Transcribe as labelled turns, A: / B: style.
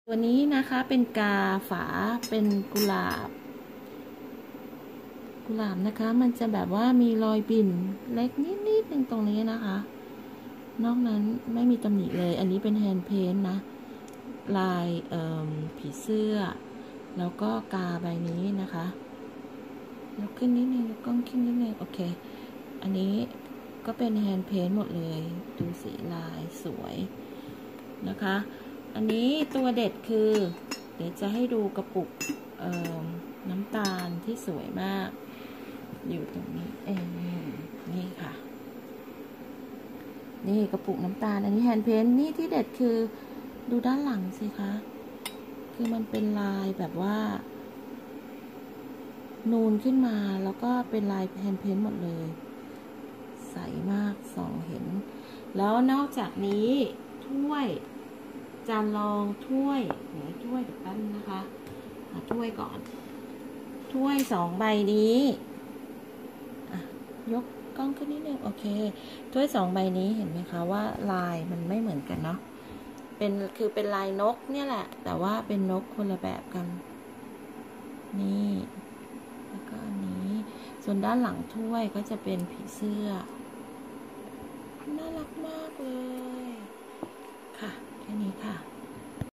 A: ตัวนี้นะคะเป็นกาฝาเป็นกุหลาบนะคะมันจะแบบว่ามีรอยบิ่นเล็กนิดนึงตรงนี้นะคะนอกนั้นไม่มีตำหนิเลยอันนี้เป็นแฮนด์เพนท์นะลายผีเสื้อแล้วก็กาใบนี้นะคะยกขึ้นนิดนึงยกกล้องขึ้นนิดนึงโอเคอันนี้ก็เป็นแฮนด์เพนท์หมดเลยดูสีลายสวยนะคะอันนี้ตัวเด็ดคือเดี๋ยวจะให้ดูกระปุกน้ำตาลที่สวยมากอยู่ตรงนี้นี่ค่ะนี่กระปุกน้ำตาลอันนี้แฮนด์เพนท์นี่ที่เด็ดคือดูด้านหลังสิคะคือมันเป็นลายแบบว่านูนขึ้นมาแล้วก็เป็นลายแฮนด์เพนท์หมดเลยใสมากส่องเห็นแล้วนอกจากนี้ถ้วยจานรองถ้วยถ้วยเดี๋ยวแป๊บนะคะถ้วยก่อนถ้วย2 ใบนี้ยกกล้องขึ้นนิดนึงโอเคถ้วย2 ใบนี้เห็นไหมคะว่าลายมันไม่เหมือนกันเนาะคือเป็นลายนกเนี่ยแหละแต่ว่าเป็นนกคนละแบบกันนี่แล้วก็อันนี้ส่วนด้านหลังถ้วยก็จะเป็นผีเสื้อน่ารักมากเลยค่ะแค่นี้ค่ะ